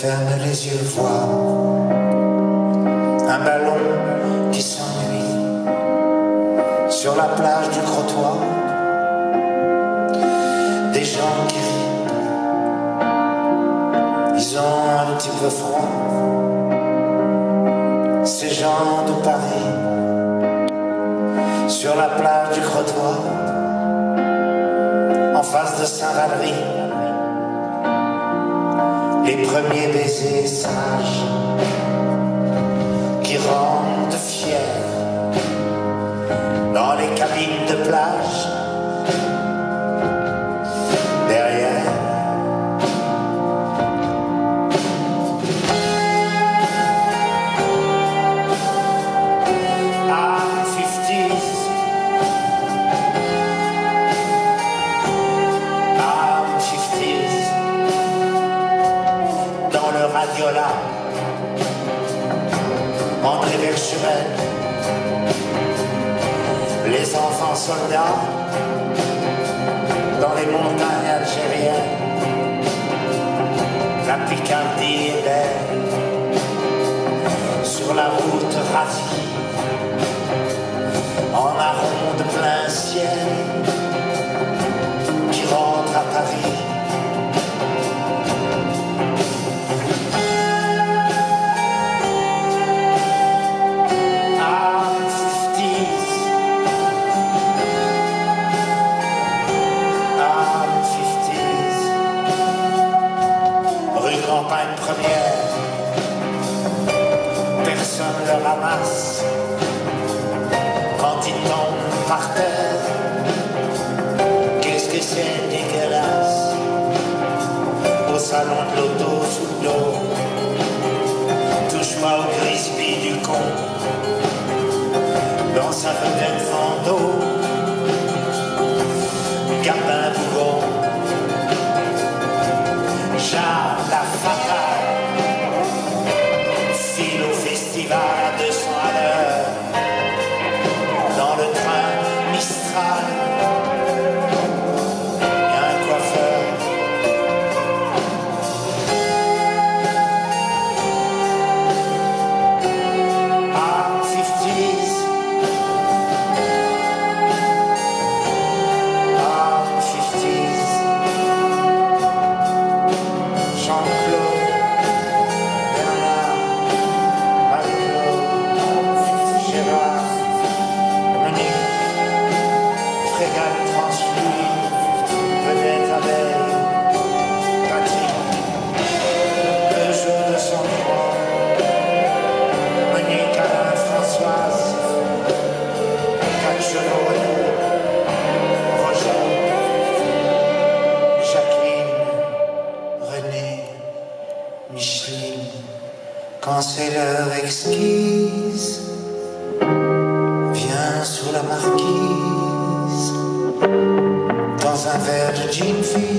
Ferme les yeux, vois un ballon qui s'ennuie sur la plage du Crottoir. Des gens qui rient, ils ont un petit peu froid. Ces gens de Paris sur la plage du Crottoir, en face de Saint-Valery. Les premiers baisers sages qui rendent fiers dans les cabines de plage. Derrière I'm 50s, I'm 50s. Dans le radiola, André Vercheren, les enfants soldats dans les montagnes algériennes. La Picardie est belle sur la route rasée, en marron de plein ciel qui rentre à Paris. Campagne première, personne ne le ramasse quand il tombe par terre. Qu'est-ce que c'est dégueulasse au salon de l'auto sous le dos. Touche pas au crispy du con dans sa vedette fantôme. Garde un bougon, Charles la fatale, file au festival à 200 à l'heure, dans le train Mistral, y a un coiffeur. I'm 50s, I'm 50s. Jean-Claude, Bernard, Marie-Claude, Gérard, Monique, Frégate transfluide, vedette Abeille, Patrick, Peugeot 203, Monique, Alain, Françoise, 4 chevaux Renault, Roger, Jacqueline, René, Micheline. Quand c'est l'heure exquise, viens sous la marquise, dans un verre de gin fizz.